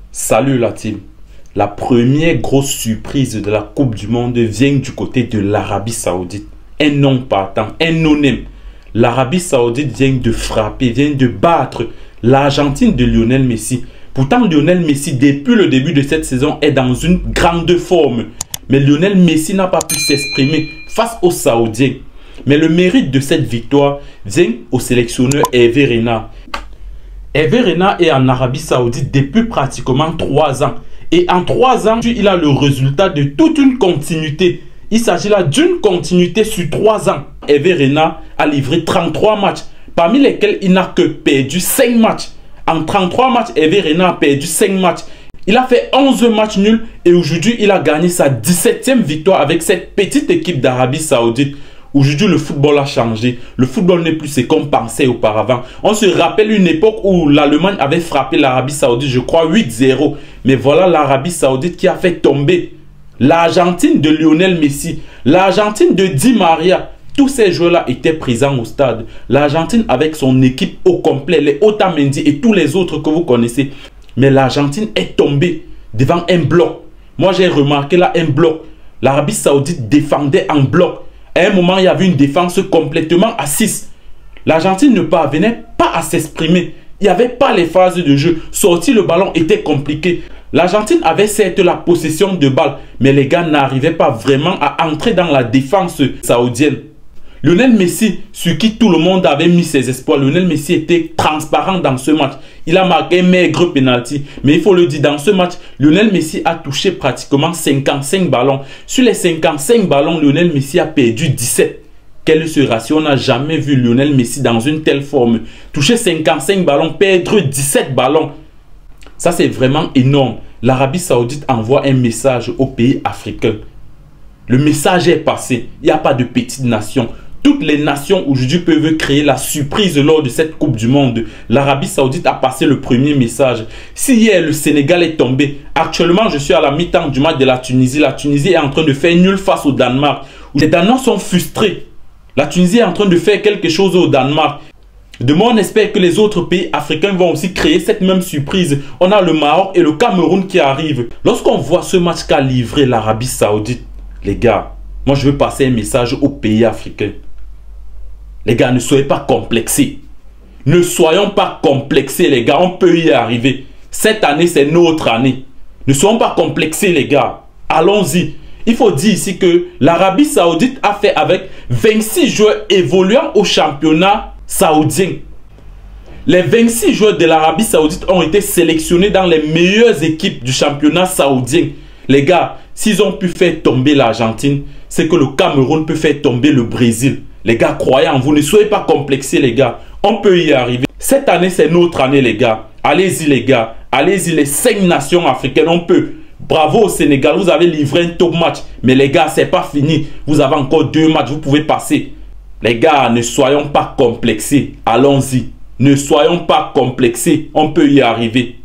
Salut la team. La première grosse surprise de la Coupe du Monde vient du côté de l'Arabie Saoudite. Un nom partant, un no-name. L'Arabie Saoudite vient de frapper, vient de battre l'Argentine de Lionel Messi. Pourtant, Lionel Messi, depuis le début de cette saison, est dans une grande forme. Mais Lionel Messi n'a pas pu s'exprimer face aux Saoudiens. Mais le mérite de cette victoire vient au sélectionneur Hervé Renard. Hervé Renard est en Arabie Saoudite depuis pratiquement 3 ans. Et en 3 ans, il a le résultat de toute une continuité. Il s'agit là d'une continuité sur 3 ans. Hervé Renard a livré 33 matchs, parmi lesquels il n'a que perdu 5 matchs. En 33 matchs, Hervé Renard a perdu 5 matchs. Il a fait 11 matchs nuls et aujourd'hui, il a gagné sa 17e victoire avec cette petite équipe d'Arabie Saoudite. Aujourd'hui, le football a changé. Le football n'est plus ce qu'on pensait auparavant. On se rappelle une époque où l'Allemagne avait frappé l'Arabie Saoudite, je crois 8-0. Mais voilà l'Arabie Saoudite qui a fait tomber l'Argentine de Lionel Messi, l'Argentine de Di Maria. Tous ces joueurs-là étaient présents au stade. L'Argentine avec son équipe au complet, les Otamendi et tous les autres que vous connaissez. Mais l'Argentine est tombée devant un bloc. Moi, j'ai remarqué là un bloc. L'Arabie Saoudite défendait en bloc. À un moment, il y avait une défense complètement à 6. L'Argentine ne parvenait pas à s'exprimer. Il n'y avait pas les phases de jeu. Sortir le ballon était compliqué. L'Argentine avait certes la possession de balle, mais les gars n'arrivaient pas vraiment à entrer dans la défense saoudienne. Lionel Messi, sur qui tout le monde avait mis ses espoirs, Lionel Messi était transparent dans ce match. Il a marqué un maigre penalty. Mais il faut le dire, dans ce match, Lionel Messi a touché pratiquement 55 ballons. Sur les 55 ballons, Lionel Messi a perdu 17. Quel est ce ratio? On n'a jamais vu Lionel Messi dans une telle forme. Toucher 55 ballons, perdre 17 ballons. Ça, c'est vraiment énorme. L'Arabie Saoudite envoie un message aux pays africains. Le message est passé. Il n'y a pas de petite nation. Toutes les nations aujourd'hui peuvent créer la surprise lors de cette Coupe du Monde. L'Arabie Saoudite a passé le premier message. Si hier le Sénégal est tombé, actuellement je suis à la mi-temps du match de la Tunisie. La Tunisie est en train de faire nul face au Danemark. Les Danois sont frustrés. La Tunisie est en train de faire quelque chose au Danemark. Demain, on espère que les autres pays africains vont aussi créer cette même surprise. On a le Maroc et le Cameroun qui arrivent. Lorsqu'on voit ce match qu'a livré l'Arabie Saoudite, les gars, moi je veux passer un message aux pays africains. Les gars, ne soyez pas complexés. Ne soyons pas complexés, les gars. On peut y arriver. Cette année, c'est notre année. Ne soyons pas complexés, les gars. Allons-y. Il faut dire ici que l'Arabie Saoudite a fait avec 26 joueurs évoluant au championnat saoudien. Les 26 joueurs de l'Arabie Saoudite ont été sélectionnés dans les meilleures équipes du championnat saoudien. Les gars, s'ils ont pu faire tomber l'Argentine, c'est que le Cameroun peut faire tomber le Brésil. Les gars, croyez en vous, ne soyez pas complexés, les gars. On peut y arriver. Cette année, c'est notre année, les gars. Allez-y, les gars. Allez-y, les 5 nations africaines, on peut. Bravo au Sénégal, vous avez livré un top match. Mais les gars, c'est pas fini. Vous avez encore 2 matchs, vous pouvez passer. Les gars, ne soyons pas complexés. Allons-y. Ne soyons pas complexés. On peut y arriver.